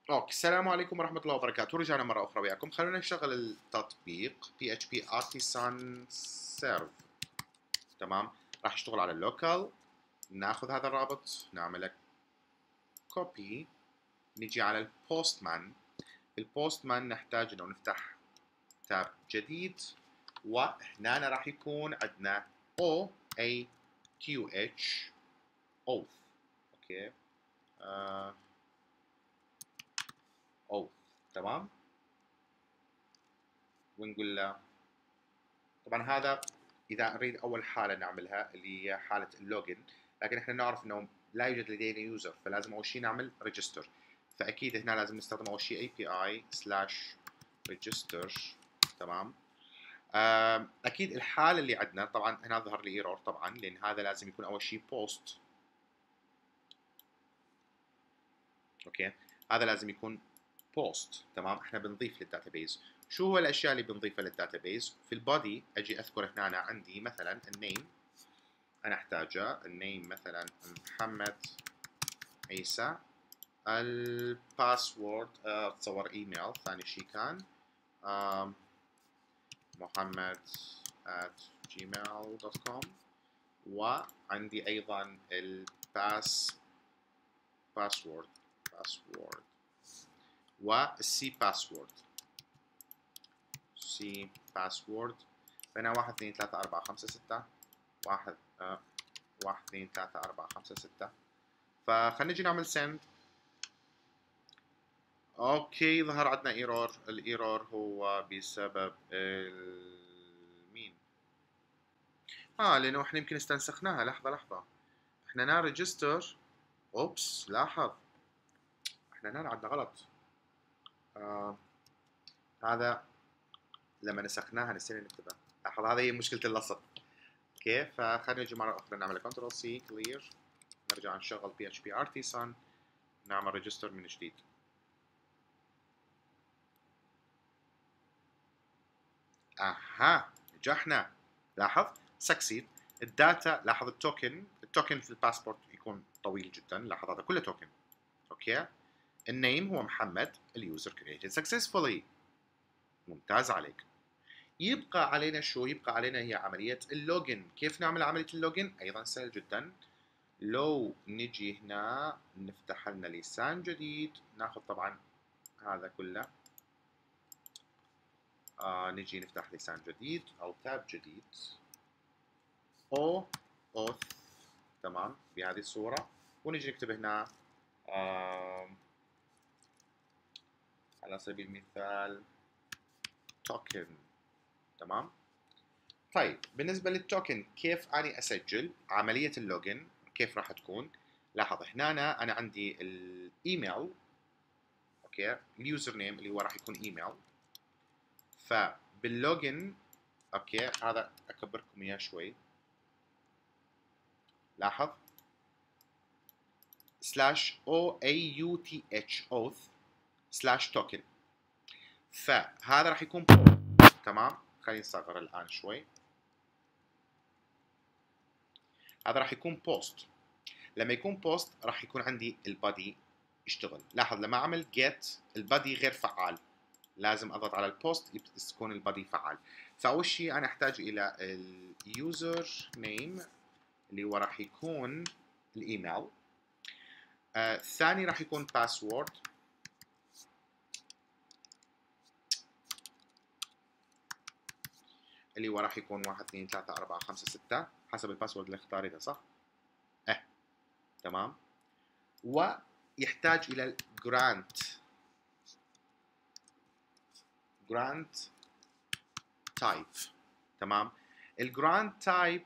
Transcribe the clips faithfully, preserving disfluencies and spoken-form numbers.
اوكي، السلام عليكم ورحمة الله وبركاته. رجعنا مرة أخرى وياكم. خلونا نشغل التطبيق بي اتش بي Artisan Serve. تمام. راح يشتغل على اللوكال. ناخذ هذا الرابط، نعمله كوبي، نجي على البوستمان. البوستمان نحتاج انه نفتح تاب جديد، وهنا راح يكون عندنا O A Q H Oath. اوكي. آه. Oath. تمام. ونقول له طبعا هذا اذا نريد اول حاله نعملها اللي هي حاله اللوجن، لكن احنا نعرف انه لا يوجد لدينا يوزر، فلازم اول شيء نعمل ريجستر. فاكيد هنا لازم نستخدم اول شيء اي بي اي سلاش ريجستر. تمام. اكيد الحاله اللي عندنا طبعا هنا ظهر لي ايرور طبعا، لان هذا لازم يكون اول شيء بوست. اوكي. هذا لازم يكون بوست. تمام. احنا بنضيف للداتابيز. شو هو الاشياء اللي بنضيفها للداتابيز؟ في البودي اجي اذكر هنا أنا عندي مثلا النيم، انا احتاجه النيم مثلا محمد عيسى. الباسورد اتصور ايميل ثاني شيء كان محمد at جيميل دوت كوم. وعندي ايضا الباس باسورد باسورد والسي باسورد سي باسورد. فهنا واحد اثنين ثلاثة أربعة خمسة ستة واحد آه واحد اثنين ثلاثة أربعة خمسة ستة. فخلينا نجي نعمل send. اوكي، ظهر عندنا ايرور. الايرور هو بسبب مين؟ اه لانه احنا يمكن استنسخناها. لحظة لحظة، احنا هنا ريجستر. اوبس، لاحظ احنا هنا عندنا غلط. آه. هذا لما نسخناها نسينا نكتبها. لاحظ، هذه هي مشكلة اللصق. اوكي، فخلينا نجي مرة اخرى نعمل كنترول سي كلير، نرجع نشغل بي اتش بي ارتيسان، نعمل ريجستر من جديد. اها، نجحنا. لاحظ سكسيد. الداتا، لاحظ التوكن التوكن في الباسبورت يكون طويل جدا. لاحظ هذا كله توكن. اوكي. النيم هو محمد. اليوزر كريتد سكسسفولي. ممتاز عليك. يبقى علينا شو؟ يبقى علينا هي عملية اللوجن. كيف نعمل عملية اللوجن؟ ايضا سهل جدا. لو نجي هنا نفتح لنا لسان جديد، ناخذ طبعا هذا كله. آه نجي نفتح لسان جديد او تاب جديد. او اوث. تمام، بهذه الصورة. ونجي نكتب هنا آه على سبيل المثال توكن. تمام. طيب بالنسبة للتوكن كيف أنا أسجل عملية اللوجن؟ كيف راح تكون؟ لاحظ هنا أنا, أنا عندي الإيميل. أوكي. اليوزر نيم اللي هو راح يكون إيميل. فباللوجن، أوكي، هذا أكبركم إياه شوي. لاحظ سلاش او اي يو تي اتش اوث سلاش توكن. فهذا راح يكون تمام. خلينا نصغر الآن شوي. هذا راح يكون بوست. لما يكون بوست راح يكون عندي البادي يشتغل. لاحظ لما اعمل جيت البادي غير فعال، لازم اضغط على البوست يكون البادي فعال. فاول شيء انا احتاج الى اليوزر نيم اللي هو راح يكون الايميل. آه، الثاني راح يكون باسورد. اللي هو راح يكون واحد اثنين ثلاثة أربعة خمسة ستة حسب الباسورد اللي اختاريته، صح؟ اه تمام. ويحتاج الى الجرانت جرانت تايب. تمام. الجرانت تايب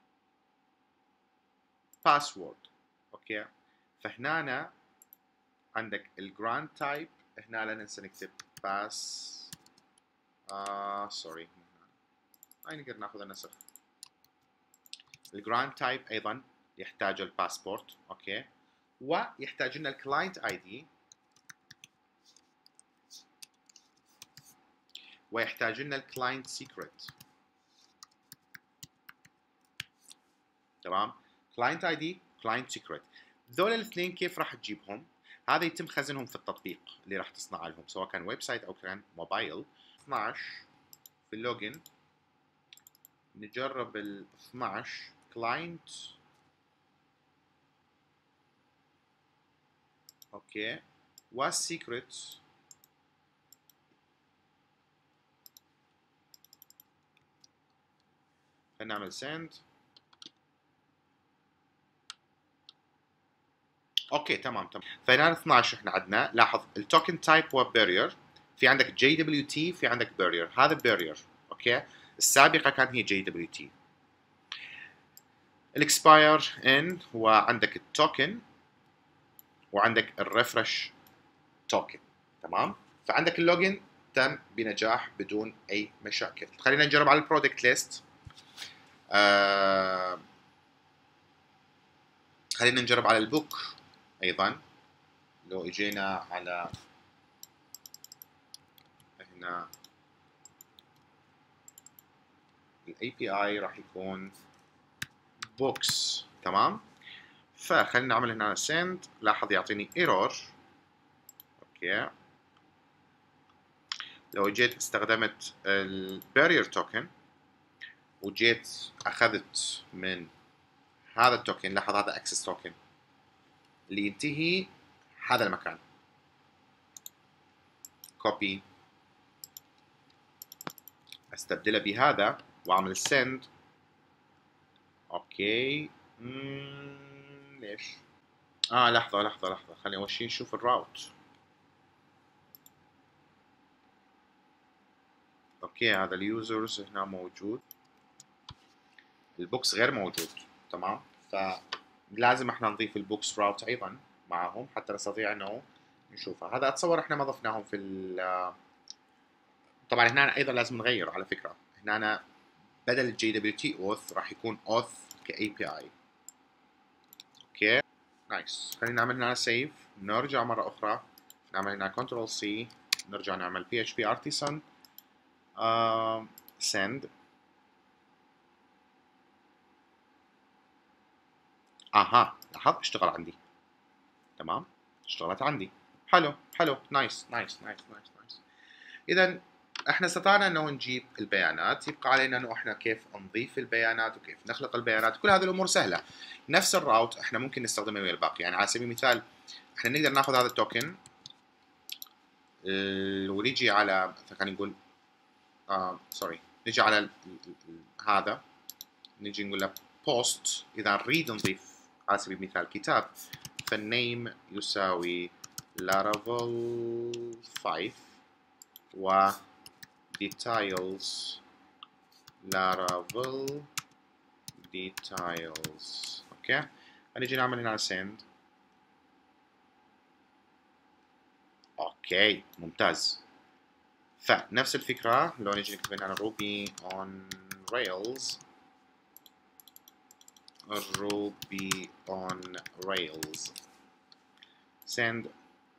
باسورد. اوكي. فهنا عندك الجرانت تايب. هنا لا ننسى نكتب باس آه سوري، هاي نقدر ناخذ النسخ. الجرانت تايب ايضا يحتاج الباسبورت. اوكي. ويحتاج لنا الكلاينت اي دي، ويحتاج لنا الكلاينت سيكريت. تمام. كلاينت اي دي، كلاينت سيكريت. ذول الاثنين كيف راح تجيبهم؟ هذا يتم خزنهم في التطبيق اللي راح تصنع لهم، سواء كان ويب سايت او كان موبايل. اثناشر في اللوجن نجرب ال اثناشر كلاينت. اوكي، والسيكريت خلينا نعمل سند. اوكي تمام تمام. فهنا اثناشر احنا عندنا، لاحظ التوكن تايب هو بارير، في عندك جي دبليو تي، في عندك بارير، هذا بارير. اوكي، السابقه كانت هي جي دبليو تي. الاكسباير ان، وعندك التوكن، وعندك الريفرش توكن. تمام، فعندك اللوجن تم بنجاح بدون اي مشاكل. خلينا نجرب على البرودكت ليست. آه خلينا نجرب على البوك ايضا. لو اجينا على هنا الاي بي اي راح يكون بوكس. تمام، فخلينا نعمل هنا سند. لاحظ يعطيني ايرور. اوكي، لو جيت استخدمت البارير توكن وجيت اخذت من هذا التوكن، لاحظ هذا اكسس توكن اللي ينتهي هذا المكان، كوبي، استبدله بهذا واعمل سند. اوكي، مم... ليش؟ اه لحظة لحظة لحظة، خلينا اول شيء نشوف الراوت. اوكي، هذا اليوزرز هنا موجود، البوكس غير موجود. تمام، فلازم احنا نضيف البوكس راوت ايضا معهم حتى نستطيع انه نشوفها. هذا اتصور احنا ما ضفناهم في ال طبعا هنا ايضا لازم نغير على فكرة. هنا أنا بدل الجي دبليو تي اوث راح يكون اوث كاي بي اي. اوكي نايس، خلينا نعمل هنا سيف، نرجع مرة اخرى نعمل هنا كنترول سي، نرجع نعمل بي اتش بي ارتيسن سند. اها لاحظ اشتغل عندي. تمام، اشتغلت عندي. حلو حلو، نايس نايس نايس نايس نايس. اذا احنا استطعنا انه نجيب البيانات، يبقى علينا انه احنا كيف نضيف البيانات وكيف نخلق البيانات. كل هذه الامور سهله. نفس الراوت احنا ممكن نستخدمه ويا الباقي. يعني على سبيل المثال احنا نقدر ناخذ هذا التوكن ونيجي على، خلينا نقول آه سوري، نيجي على ال ال هذا، نيجي نقول له بوست. اذا نريد نضيف على سبيل المثال كتاب، فالنيم يساوي لارافيل خمسة و details laravel details. اوكي، هنيجي نعمل هنا send. اوكي ممتاز. فنفس الفكرة لو نيجي نكتب هنا ruby on rails، ruby on rails send.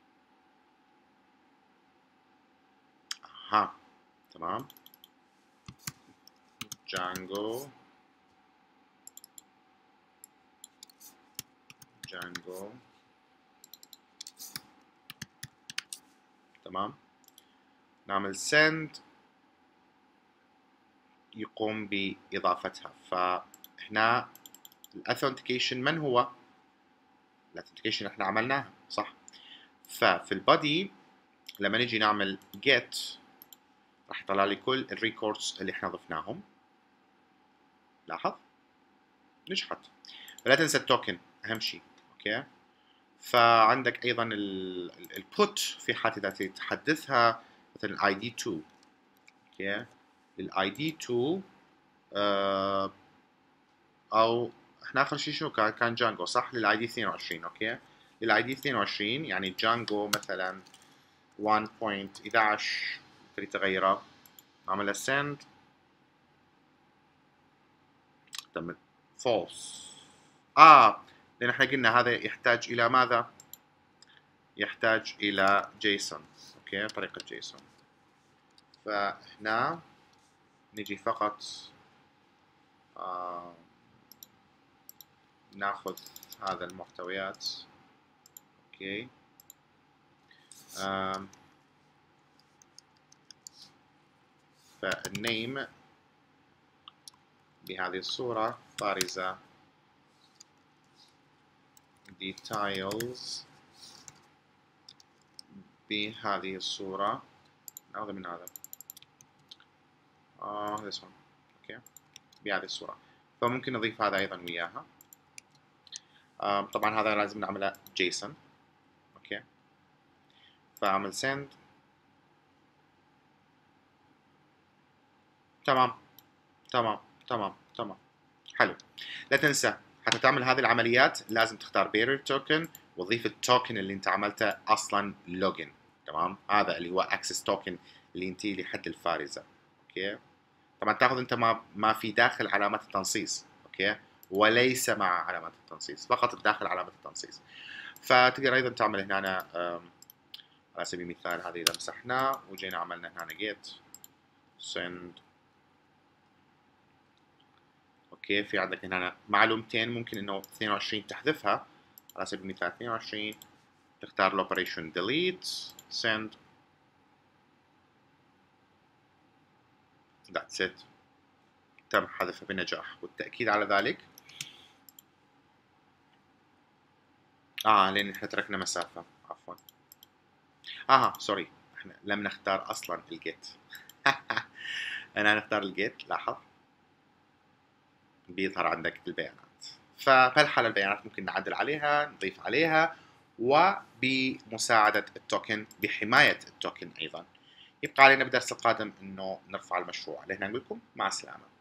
ها تمام، Django Django تمام، نعمل send يقوم بإضافتها. فهنا الاثنتيكيشن من هو؟ الاثنتيكيشن احنا عملناها صح. ففي البادي لما نجي نعمل get راح يطلع لي كل الريكوردز اللي احنا ضفناهم. لاحظ نجحت. لا تنسى التوكن اهم شيء. اوكي، فعندك ايضا البوت في حالة اذا تحدثها مثلا الاي دي اثنين. اوكي، الاي دي اثنين آه او احنا اخر شيء شو كان؟ كان جانجو صح، للاي دي اثنين وعشرين. اوكي، للاي دي اثنين وعشرين يعني جانجو مثلا واحد نقطة واحد واحد تريد تغيره، نعمل send. تم false. اه لان احنا قلنا هذا يحتاج الى ماذا؟ يحتاج الى جيسون. اوكي، طريقة جيسون. فهنا نجي فقط آه ناخذ هذا المحتويات. اوكي، فالنيم بهذه الصورة بارزة details بهذه الصورة. ناخذ من هذا آه this one اوكي بهذه الصورة. فممكن نضيف هذا أيضا وياها. آه طبعا هذا لازم نعمله جيسون. اوكي فأعمل send. تمام تمام تمام تمام حلو. لا تنسى حتى تعمل هذه العمليات لازم تختار bearer token وتضيف التوكن اللي انت عملته اصلا لوجن. تمام هذا اللي هو access token اللي انت لحد الفارزة. اوكي طبعا تاخذ انت ما ما في داخل علامات التنصيص. اوكي وليس مع علامات التنصيص فقط داخل علامات التنصيص. فتقدر ايضا تعمل هنا على سبيل المثال هذه اذا مسحناه وجينا عملنا هنا get send. اوكي في عندك هنا معلومتين ممكن انه اثنين وعشرين تحذفها على سبيل المثال اثنين وعشرين تختار الاوبريشن delete send. that's it تم حذفها بنجاح. والتأكيد على ذلك اه لان احنا تركنا مسافة عفوا اه سوري احنا لم نختار اصلا الجيت. انا نختار الجيت لاحظ بيظهر عندك البيانات. فبهالحالة البيانات ممكن نعدل عليها نضيف عليها وبمساعدة التوكن بحماية التوكن أيضا. يبقى علينا بالدرس القادم أنه نرفع المشروع. لهنا نقول لكم مع السلامة.